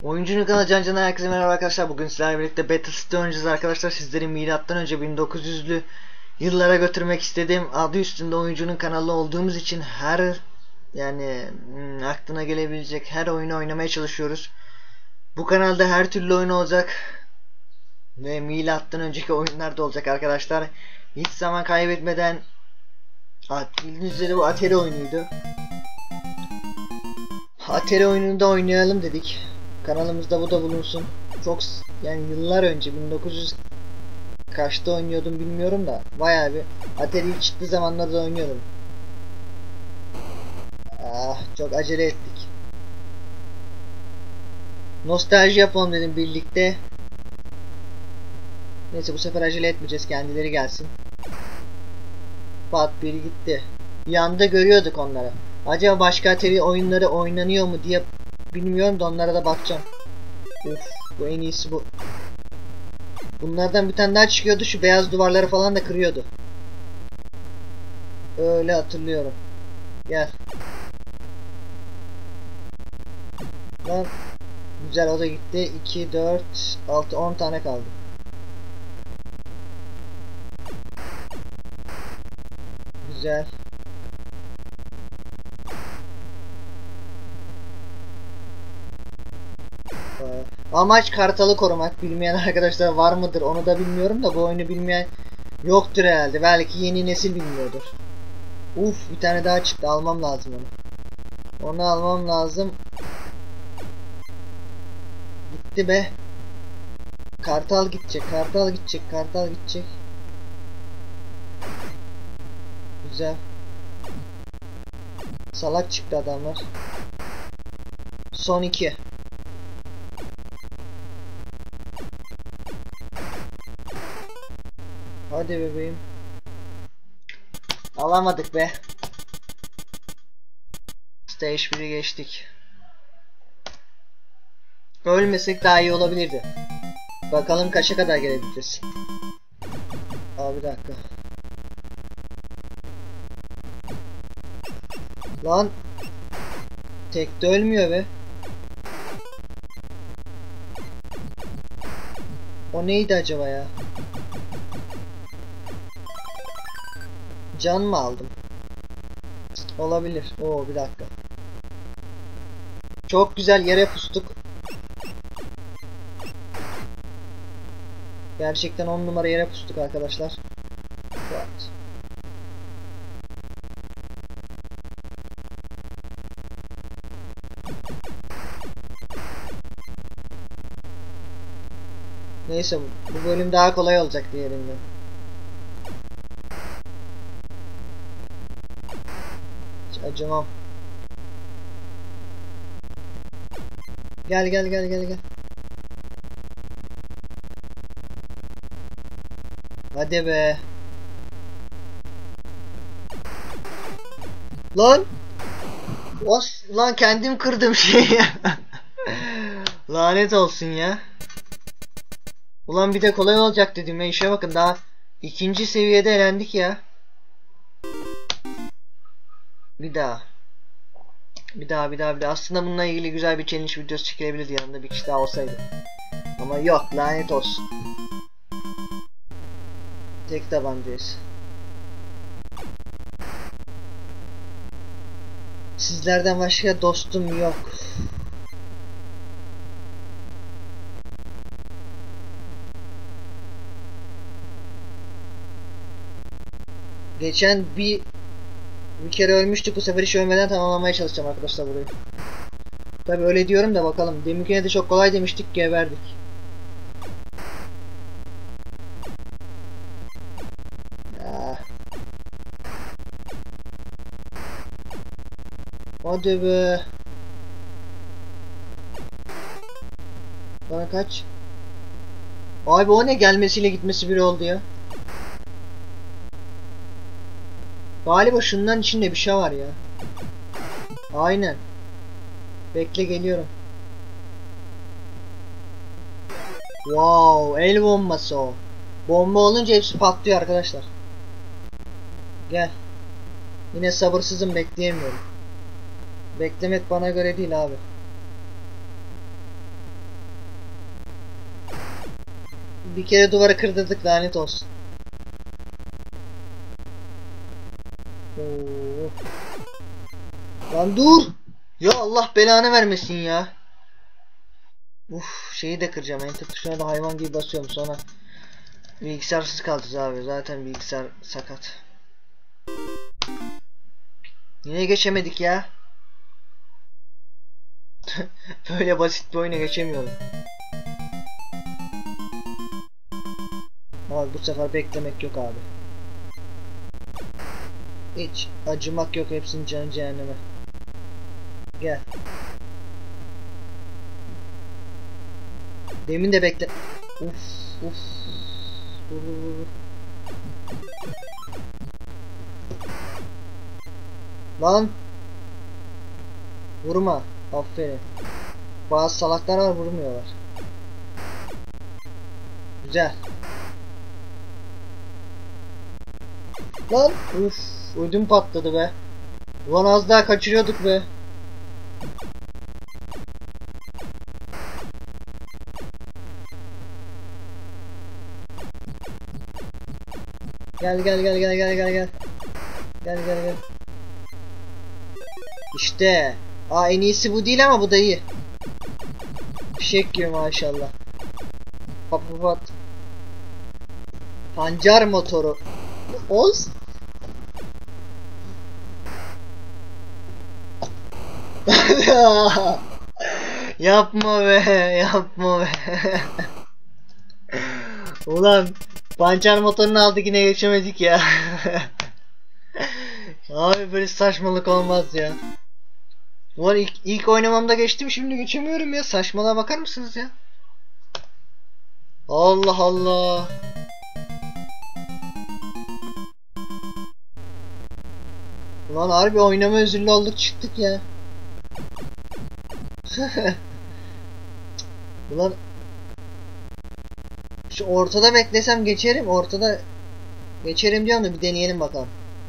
Oyuncunun kanalı Can herkese merhaba arkadaşlar. Bugün sizlerle birlikte Battlestar oynayacağız arkadaşlar. Sizleri milattan önce 1900'lü yıllara götürmek istedim. Adı üstünde oyuncunun kanalı olduğumuz için her aklına gelebilecek her oyunu oynamaya çalışıyoruz. Bu kanalda her türlü oyun olacak ve milattan önceki oyunlar da olacak arkadaşlar. Hiç zaman kaybetmeden bildiğiniz üzere bu Atari oyunuydu. Atari oyununu da oynayalım dedik. Kanalımızda bu da bulunsun. Çok yıllar önce 1900 kaçta oynuyordum bilmiyorum da bayağı bir Atari ilk çıktığı zamanlarda oynuyordum. Çok acele ettik. Nostalji yapalım dedim birlikte. Neyse bu sefer acele etmeyeceğiz, kendileri gelsin. Pat biri gitti. Bir anda görüyorduk onları. Acaba başka Atari oyunları oynanıyor mu diye bilmiyorum da onlara da bakacağım. Bu en iyisi bu. Bunlardan bir tane daha çıkıyordu, şu beyaz duvarları falan da kırıyordu. Öyle hatırlıyorum. Gel. Lan güzel, o da gitti. 2, 4, 6, 10 tane kaldı. Güzel. Amaç kartalı korumak. Bilmeyen arkadaşlar var mıdır onu da bilmiyorum da bu oyunu bilmeyen yoktur herhalde. Belki yeni nesil bilmiyordur. Bir tane daha çıktı, almam lazım onu. Onu almam lazım. Gitti be. Kartal gidecek, kartal gidecek, kartal gidecek. Güzel. Salak çıktı adamlar. Son 2. Hadi bebeğim. Alamadık be. Stage 1'i geçtik. Ölmesek daha iyi olabilirdi. Bakalım kaça kadar gelebileceğiz. Bir dakika. Lan. Tek de ölmüyor be. O neydi acaba ya? Can mı aldım? Olabilir. Bir dakika. Çok güzel yere pustuk. Gerçekten 10 numara yere pustuk arkadaşlar. Evet. Neyse bu bölüm daha kolay olacak diğerinden. Acımam. Gel gel gel gel gel. Hadi be. Lan. Lan kendim kırdım şeyi. Lanet olsun ya. Ulan bir de kolay olacak dedim ya, işe bakın, daha 2. seviyede elendik ya. Bir daha. Aslında bununla ilgili güzel bir challenge videosu çekilebilirdi, yanında bir kişi daha olsaydı. Ama yok, lanet olsun. Tek tabancayız. Sizlerden başka dostum yok. Geçen bir kere ölmüştük, bu sefer hiç ölmeden tamamlamaya çalışacağım arkadaşlar burayı. Tabi öyle diyorum da bakalım. Deminkine de çok kolay demiştik, geberdik. Hadi be. Bana kaç. Abi o ne, gelmesiyle gitmesi biri oldu ya. Galiba şundan içinde bir şey var ya. Aynen. Bekle, geliyorum. Wow, el bombası o. Bomba olunca hepsi patlıyor arkadaşlar. Gel. Yine sabırsızım, bekleyemiyorum. Beklemek bana göre değil abi. Bir kere duvarı kırdırdık, lanet olsun. Oo. Lan dur. Ya Allah belanı vermesin ya. Şeyi de kıracağım. Enter tuşuna da hayvan gibi basıyorum, sonra bilgisayarsız kalacağız abi. Zaten bilgisayar sakat. Yine geçemedik ya. Böyle basit bir oyuna geçemiyorum. Abi bu sefer beklemek yok abi. Hiç acımak yok, hepsinin canı cehenneme. Gel. Demin de bekle. Uf. Dur. Lan. Vurma. Aferin. Bazı salaklar var, vurmuyorlar. Güzel. Lan. Ödüm patladı be. Ulan az daha kaçırıyorduk be. Gel. Gel. İşte. En iyisi bu değil ama bu da iyi. Fişek gibi maşallah. Pat. Pancar motoru. Oz. Yapma be. Ulan pancar motorunu aldık, yine geçemedik ya. Abi böyle saçmalık olmaz ya. Ulan ilk oynamamda geçtim, şimdi geçemiyorum ya. Saçmalığa bakar mısınız ya? Allah Allah. Ulan harbi oynama özürlü olduk çıktık ya. Ulan şu ortada beklesem geçerim. Ortada geçerim diyorum da bir deneyelim bakalım.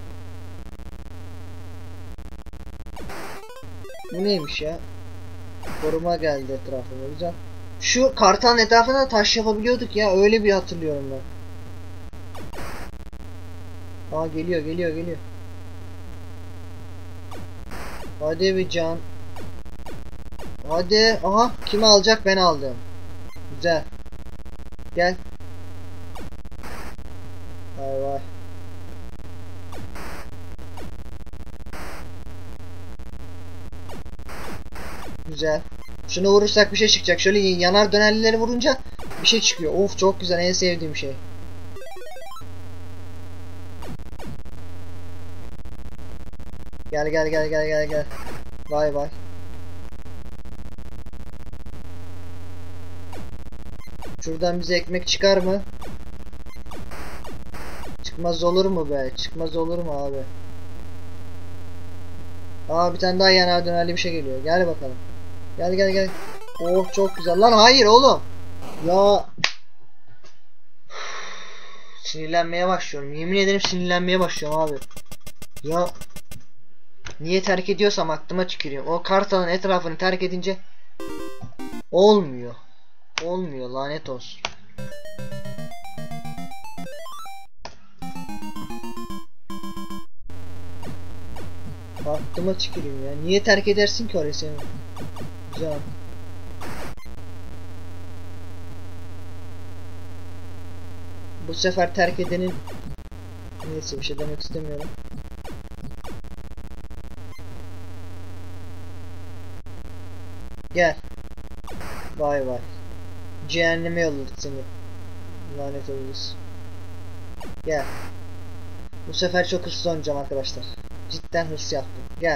Bu neymiş ya? Koruma geldi etrafıma, güzel. Şu kartalın etrafına da taş yapabiliyorduk ya, öyle bir hatırlıyorum ben. Geliyor. Hadi bir can. Hadi. Aha, kim alacak? Ben aldım. Güzel. Gel. Vay. Güzel. Şunu vurursak bir şey çıkacak. Şöyle yanar dönerlileri vurunca bir şey çıkıyor. Of çok güzel, en sevdiğim şey. Gel. Vay. Şuradan bize ekmek çıkar mı? Çıkmaz olur mu be? Çıkmaz olur mu abi? Bir tane daha yanar dönerli bir şey geliyor. Gel bakalım. Gel. Oh çok güzel. Lan hayır oğlum. Ya. Sinirlenmeye başlıyorum. Yemin ederim sinirlenmeye başlıyorum abi. Ya. Niye terk ediyorsam aklıma tükürüyorum. O kartalın etrafını terk edince olmuyor. Lanet olsun. Aklıma tükürüyorum ya. Niye terk edersin ki orayı senin? Güzel. Bu sefer terk edenin... Neyse, bir şey demek istemiyorum. Gel. Vay. Cehenneme yolladık seni. Lanet olsun. Gel. Bu sefer çok hırslı oynayacağım arkadaşlar. Cidden hırs yaptım. Gel.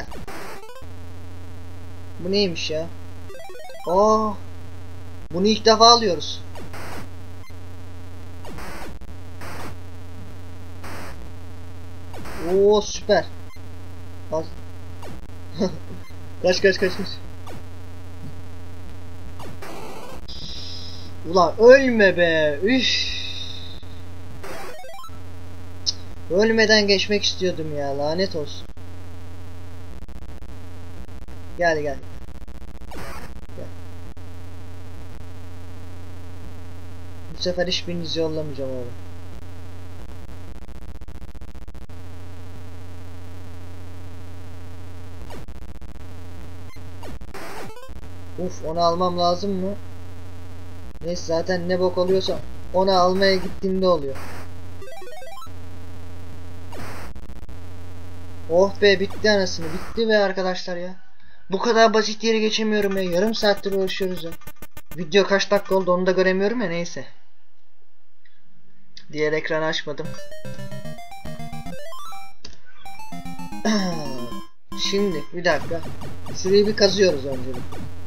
Bu neymiş ya? Bunu ilk defa alıyoruz. Süper. Kaç. Ulan ölme be. Ölmeden geçmek istiyordum ya, lanet olsun. Gel. sefer hiçbirinizi yollamayacağım oğlum. Uf, onu almam lazım mı? Neyse, zaten ne bok oluyorsa onu almaya gittiğimde oluyor. Oh be, bitti anasını. Bitti be arkadaşlar ya. Bu kadar basit yeri geçemiyorum ya. Yarım saattir uğraşıyoruz ya. Video kaç dakika oldu onu da göremiyorum ya, neyse. Diğer ekranı açmadım. Şimdi bir dakika. Şurayı bir kazıyoruz önce.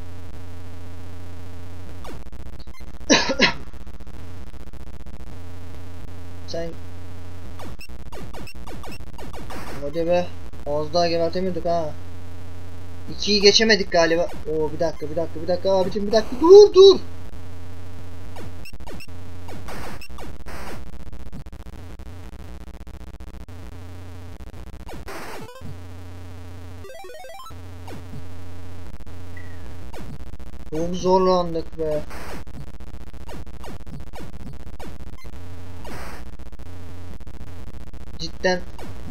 Sen... Hadi be. Az daha gebertemiyorduk ha. 2'yi geçemedik galiba. Oo, bir dakika abicim, bir dakika. Dur. Çok zorlandık be. Cidden.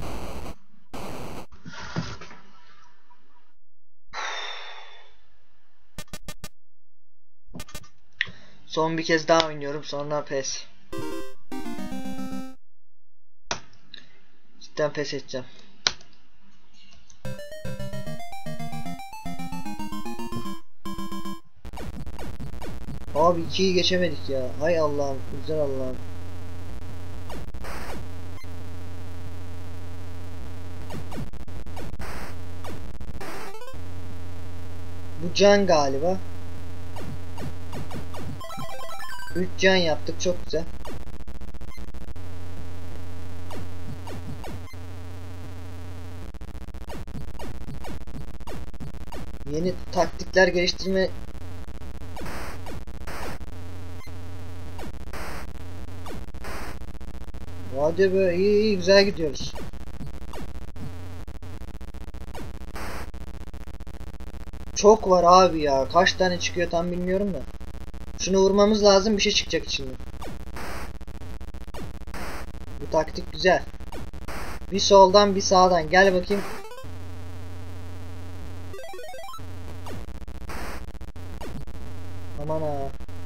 Son bir kez daha oynuyorum, sonra pes. Cidden pes edeceğim. Abi 2'yi geçemedik ya. Hay Allah'ım, güzel Allah'ım. Bu can galiba. 3 can yaptık, çok güzel. Yeni taktikler geliştirme. Hadi be, iyi güzel gidiyoruz. Çok var abi ya. Kaç tane çıkıyor tam bilmiyorum da. Şunu vurmamız lazım, bir şey çıkacak içinden. Bu taktik güzel. Bir soldan bir sağdan. Gel bakayım. Aman ha.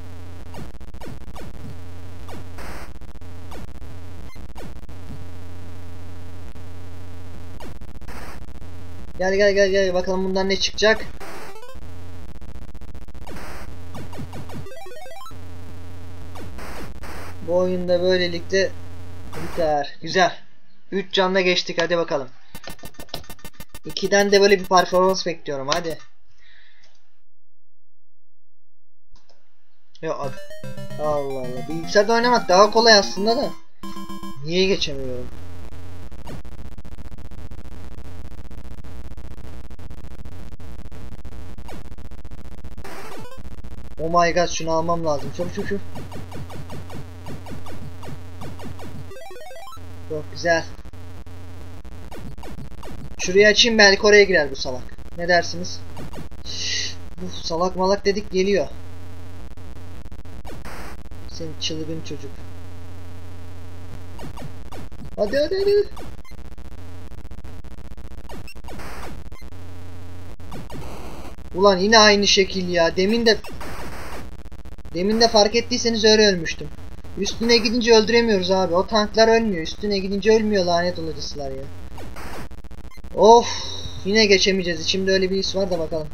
Gel bakalım bundan ne çıkacak. Bu oyunda böylelikle biter. Güzel. 3 canla geçtik, hadi bakalım. 2'den de böyle bir performans bekliyorum, hadi. Ya Allah Allah. Bilgisayarda oynamak daha kolay aslında da. Niye geçemiyorum? Oh my god, şunu almam lazım. Çok. Çok güzel. Şurayı açayım, belki oraya girer bu salak. Ne dersiniz? Bu salak malak dedik, geliyor. Senin çılgın çocuk. Hadi. Ulan yine aynı şekil ya. Demin de fark ettiyseniz öyle ölmüştüm. Üstüne gidince öldüremiyoruz abi. O tanklar ölmüyor. Üstüne gidince ölmüyor, lanet olacısılar ya. Of, yine geçemeyeceğiz. İçimde öyle bir his var da bakalım.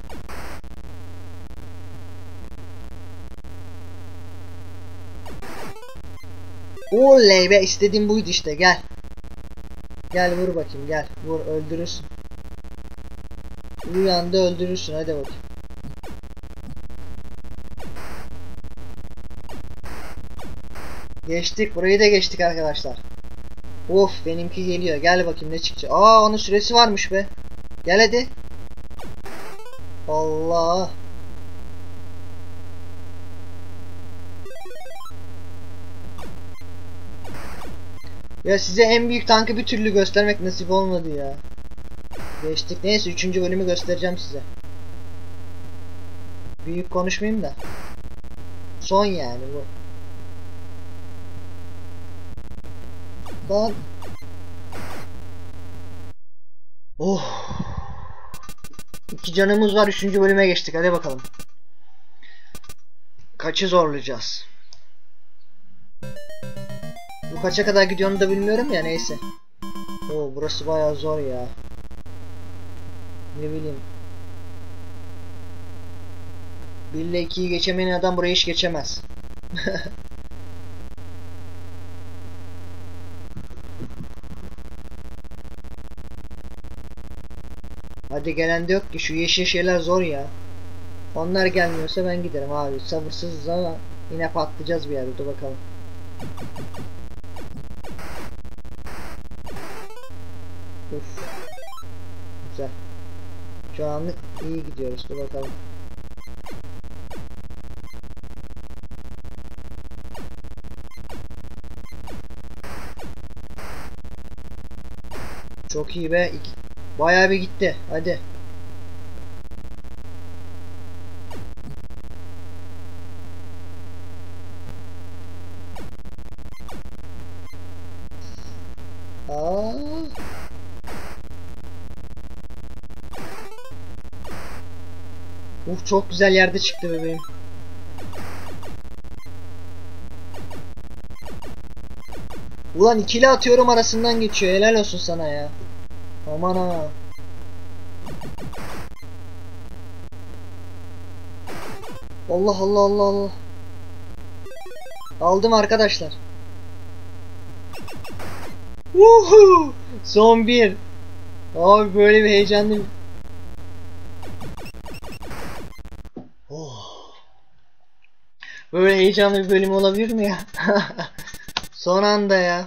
Oley be, istediğim buydu işte, gel. Gel vur bakayım, gel. Vur, öldürürsün. Rüyanda öldürürsün, hadi bakayım. Geçtik, burayı da geçtik arkadaşlar. Of, benimki geliyor, gel bakayım ne çıkacak. Aa, onun süresi varmış be. Gel hadi. Allah. Ya size en büyük tankı bir türlü göstermek nasip olmadı ya. Geçtik. Neyse, 3. bölümü göstereceğim size. Büyük konuşmayayım da. Son yani bu. Lan. Oh. 2 canımız var. 3. bölüme geçtik. Hadi bakalım. Kaçı zorlayacağız? Bu kaça kadar gidiyor onu da bilmiyorum ya, neyse. Oo, burası bayağı zor ya. Ne bileyim. 1 ile 2'yi geçemeyen adam burayı hiç geçemez. Hadi gelen de yok ki, şu yeşil şeyler zor ya. Onlar gelmiyorsa ben giderim abi. Sabırsızız ama yine patlayacağız bir yerde. Dur bakalım. Uf. Güzel. Şu anlık iyi gidiyoruz. Dur bakalım. Çok iyi be. Bayağı bir gitti. Hadi. Çok güzel yerde çıktı bebeğim. Ulan ikili atıyorum arasından geçiyor. Helal olsun sana ya. Aman ha. Allah Allah Allah Allah. Aldım arkadaşlar. Woohoo! Son bir. Abi böyle bir heyecanlı. Oh. Böyle heyecanlı bir bölüm olabilir mi ya? Son anda ya.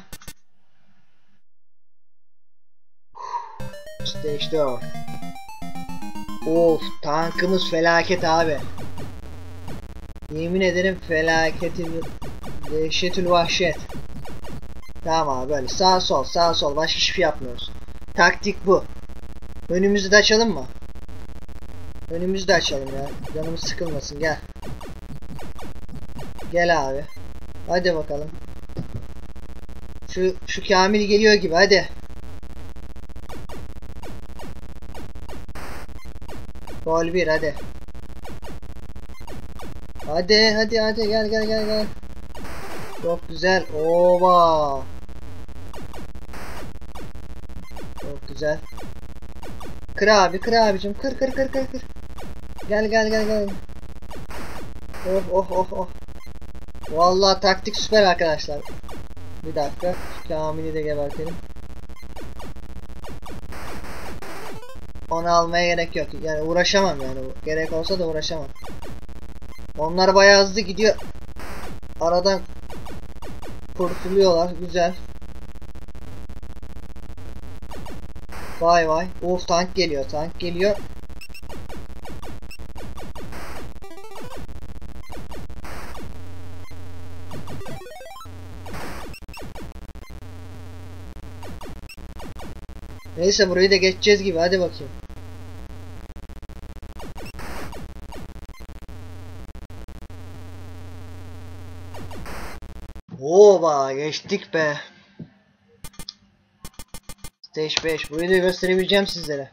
Stage 4. Of, tankımız felaket abi. Yemin ederim felaketin dehşetül vahşet. Tamam abi, böyle sağ sol sağ sol, başka hiçbir şey yapmıyoruz. Taktik bu. Önümüzü de açalım mı? Önümüzü de açalım ya. Canımız sıkılmasın, gel. Gel abi. Hadi bakalım. Şu Kamil geliyor gibi, hadi. Gol 1, hadi. Hadi gel. Çok güzel. Ova. Çok güzel. Kır abi, kır abicim. Kır. Gel. Oh. Vallahi taktik süper arkadaşlar. Bir dakika. Şu Kamil'i de gebertelim. Onu almaya gerek yok. Yani uğraşamam yani. Gerek olsa da uğraşamam. Onlar bayağı hızlı gidiyor. Aradan kurtuluyorlar. Güzel. Vay. Of, tank geliyor. Neyse, burayı da geçeceğiz gibi, hadi bakayım. Oba, geçtik be. Stage 5. Burayı da gösterebileceğim sizlere.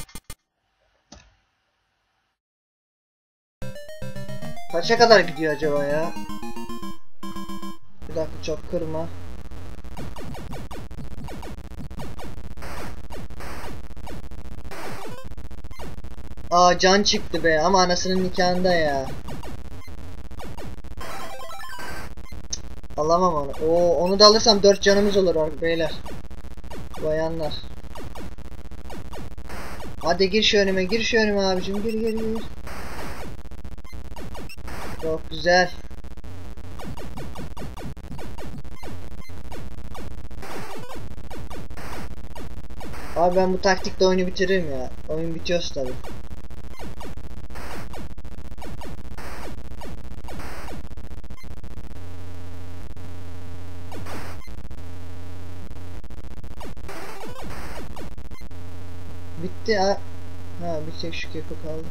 Kaça kadar gidiyor acaba ya? Bir dakika, çok kırma. Aa, can çıktı be, ama anasının nikahında ya. Alamam onu. Oo, onu da alırsam 4 canımız olur beyler. Bayanlar. Hadi gir şu önüme abicim, gir. Çok güzel. Abi ben bu taktikle oyunu bitiririm ya. Oyun bitiyor tabi. Bitti ha. Ha, bir tek şu keko kaldı.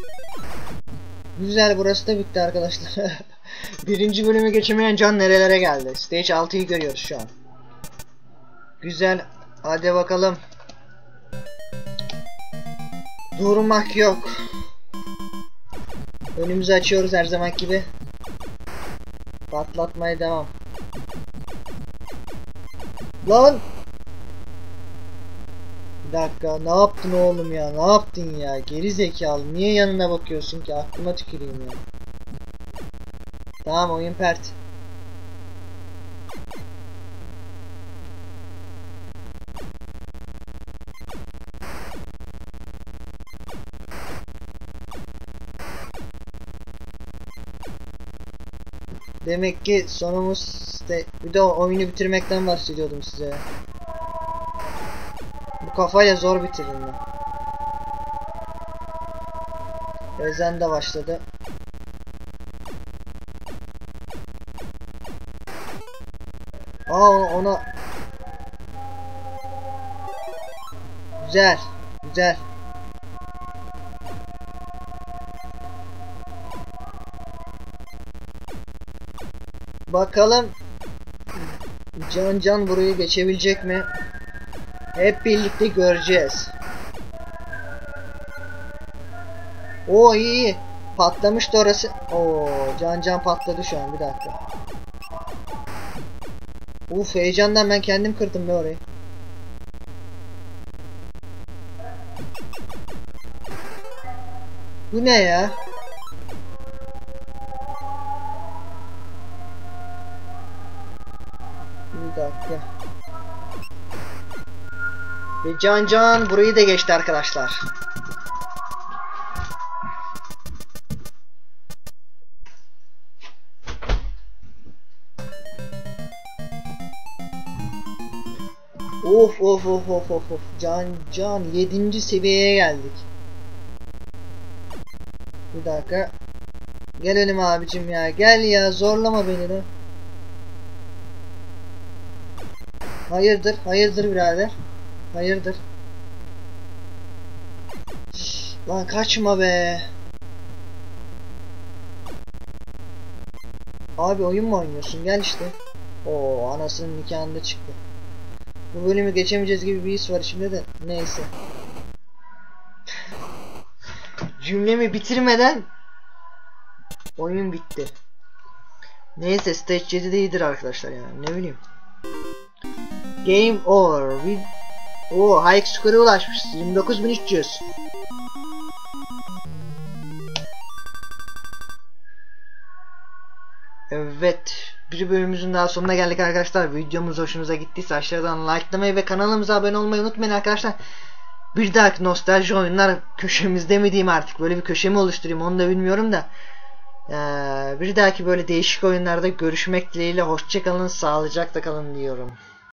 Güzel, burası da bitti arkadaşlar. 1. bölümü geçemeyen can nerelere geldi? Stage 6'yı görüyoruz şu an. Güzel. Hadi bakalım. Durmak yok. Önümüzü açıyoruz her zaman gibi. Patlatmaya devam. Lan! Bir dakika, ne yaptın oğlum ya? Ne yaptın ya? Geri zekalı. Niye yanına bakıyorsun ki? Aklıma tüküreyim ya. Tamam, oyun pert. Demek ki sonumuz işte, bir de oyunu bitirmekten bahsediyordum size. Bu kafayla zor bitiririm ben. Ezen de başladı. Ona güzel, güzel. Bakalım Can burayı geçebilecek mi? Hep birlikte göreceğiz. Oo, iyi. Patlamıştı orası. Oo, Can patladı şu an, bir dakika. Uf, heyecandan ben kendim kırdım be orayı. Bu ne ya? Bir dakika. Ve Can burayı da geçti arkadaşlar. Of. Can 7. seviyeye geldik. Bir dakika. Gel önüme abicim ya. Gel ya, zorlama beni de. Hayırdır birader. Hayırdır. Lan kaçma be. Abi oyun mu oynuyorsun? Gel işte. Oo, anasının nikahında çıktı. Bu bölümü geçemeyeceğiz gibi bir his var içimde de. Neyse. Cümlemi bitirmeden oyun bitti. Neyse, stage 7'de iyidir arkadaşlar yani, ne bileyim. Game over. High score'a ulaşmışız. 29.300. Evet. Bir bölümümüzün daha sonuna geldik arkadaşlar. Videomuz hoşunuza gittiyse aşağıdan likelamayı ve kanalımıza abone olmayı unutmayın arkadaşlar. Bir dahaki nostalji oyunlar köşemizde mi diyeyim artık, böyle bir köşe mi oluşturayım onu da bilmiyorum da. Bir dahaki böyle değişik oyunlarda görüşmek dileğiyle, hoşça kalın, sağlıcakla kalın diyorum.